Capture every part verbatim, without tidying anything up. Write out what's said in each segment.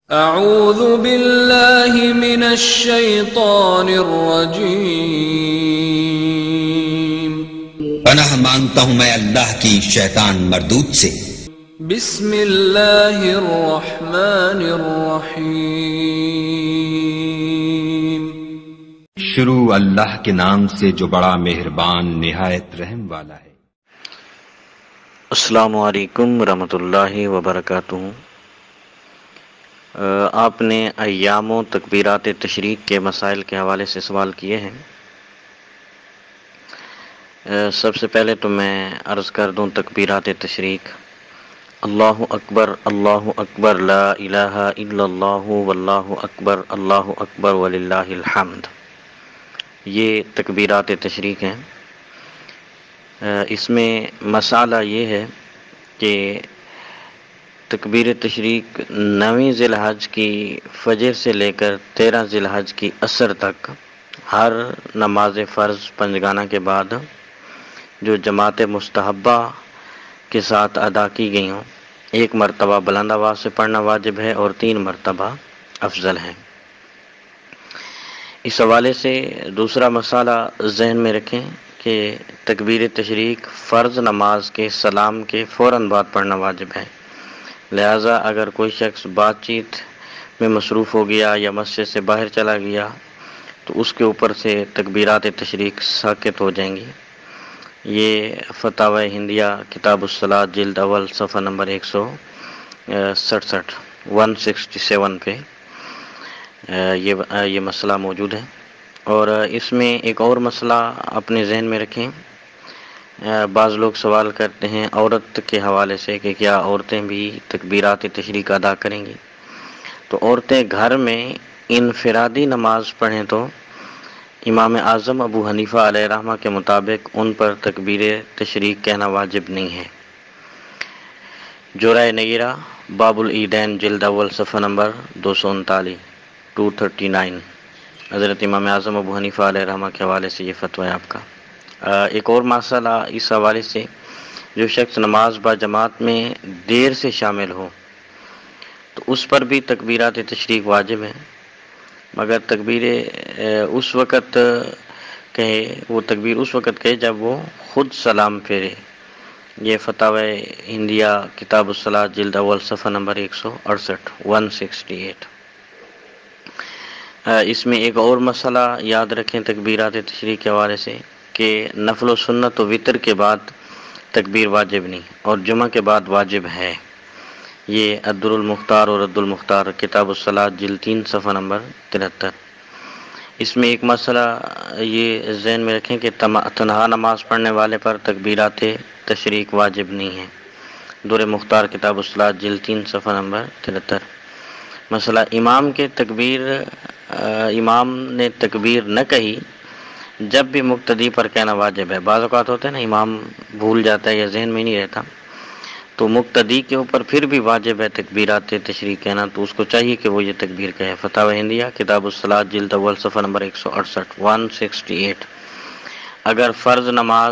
اعوذ باللہ من الشیطان الرجیم، پناہ مانگتا ہوں میں اللہ کی شیطان مردود سے۔ بسم اللہ الرحمن الرحیم، شروع اللہ کے نام سے جو بڑا مہربان نہایت رحم والا ہے۔ السلام علیکم ورحمۃ اللہ وبرکاتہ۔ آپ نے ایام و تکبیرات تشریق کے مسائل کے حوالے سے سوال کیے ہیں۔ سب سے پہلے تو میں عرض کر دوں تکبیرات تشریق: اللہ اکبر، اللہ اکبر، لا الہ الا اللہ، واللہ اکبر، اللہ اکبر وللہ الحمد، یہ تکبیرات تشریق ہیں۔ اس میں مسئلہ یہ ہے کہ تکبیر تشریق نویں ذی الحج کی فجر سے لے کر تیرہ ذی الحج کی عصر تک ہر نماز فرض پنجگانہ کے بعد جو جماعت مستحبہ کے ساتھ ادا کی گئی ہوں، ایک مرتبہ بلند آواز سے پڑھنا واجب ہے اور تین مرتبہ افضل ہے۔ اس حوالے سے دوسرا مسئلہ ذہن میں رکھیں کہ تکبیر تشریق فرض نماز کے سلام کے فوراً بعد پڑھنا واجب ہے، لہٰذا اگر کوئی شخص بات چیت میں مصروف ہو گیا یا مسجد سے باہر چلا گیا تو اس کے اوپر سے تکبیرات تشریق ساقط ہو جائیں گی۔ یہ فتاوی ہندیہ کتاب الصلاۃ جلد اول صفحہ نمبر ایک سو سڑسٹھ ون سکسٹی سیون پہ یہ یہ مسئلہ موجود ہے۔ اور اس میں ایک اور مسئلہ اپنے ذہن میں رکھیں، بعض لوگ سوال کرتے ہیں عورت کے حوالے سے کہ کیا عورتیں بھی تکبیرات تشریق ادا کریں گی؟ تو عورتیں گھر میں انفرادی نماز پڑھیں تو امام اعظم ابو حنیفہ علیہ رحمہ کے مطابق ان پر تکبیر تشریق کہنا واجب نہیں ہے۔ جورائے نگیرہ باب العیدین جلد اول صفحہ نمبر دو سو انتالیس ٹو تھرٹی نائن، حضرت امام اعظم ابو حنیفہ علیہ رحمہ کے حوالے سے یہ فتویٰ ہے آپ کا۔ ایک اور مسئلہ اس حوالے سے، جو شخص نماز با جماعت میں دیر سے شامل ہو تو اس پر بھی تکبیرات تشریق واجب ہیں، مگر تکبیر اس وقت کہے وہ تکبیر اس وقت کہے جب وہ خود سلام پھیرے۔ یہ فتاوی ہندیہ کتاب الصلاۃ جلد اول صفحہ نمبر ایک سو اڑسٹھ ون سکسٹی ایٹ۔ اس میں ایک اور مسئلہ یاد رکھیں تکبیرات تشریق کے حوالے سے کہ نفل و سنت و وطر کے بعد تکبیر واجب نہیں اور جمعہ کے بعد واجب ہے۔ یہ الدر المختار اور رد المختار کتاب الصلاۃ جلد تین صفحہ نمبر ترہتر۔ اس میں ایک مسئلہ یہ ذہن میں رکھیں کہ تنہا نماز پڑھنے والے پر تکبیرات تشریق واجب نہیں ہے۔ در مختار کتاب الصلاۃ جلد تین صفحہ نمبر ترہتر۔ مسئلہ امام کے تکبیر امام نے تکبیر نہ کہی جب بھی مقتدی پر کہنا واجب ہے۔ بعض اوقات ہوتا ہے نا امام بھول جاتا ہے یا ذہن میں نہیں رہتا تو مقتدی کے اوپر پھر بھی واجب ہے تکبیرات تشریق کہنا، تو اس کو چاہیے کہ وہ یہ تکبیر کہے۔ فتاوی ہندیہ کتاب الصلاۃ جلد اول صفحہ نمبر ایک سو اڑسٹھ ون سکسٹی ایٹ۔ اگر فرض نماز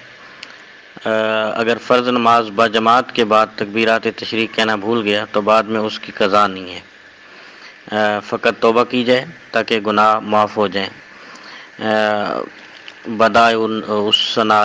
اگر فرض نماز با جماعت کے بعد تکبیرات تشریق کہنا بھول گیا تو بعد میں اس کی قضا نہیں ہے، فقط توبہ کی جائے تاکہ گناہ معاف ہو جائیں۔ بدائع الثناء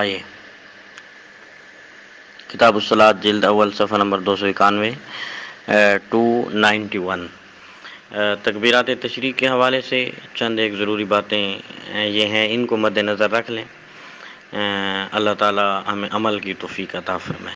کتاب الصلاۃ جلد اول صفحہ نمبر دو سو اکانوے ٹو نائنٹی ون۔ تکبیرات تشریق کے حوالے سے چند ایک ضروری باتیں یہ ہیں، ان کو مد نظر رکھ لیں۔ اللہ تعالی ہمیں عمل کی توفیق عطا فرمائے۔